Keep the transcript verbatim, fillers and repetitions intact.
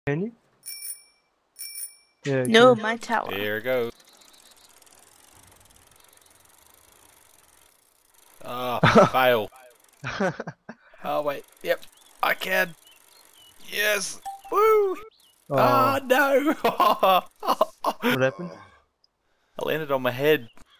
Can you? Yeah. No, Can. my tower. Here it goes. Ah, oh, fail. Oh wait, yep, I can. Yes. Woo! Ah, Oh, no! what happened? I landed on my head.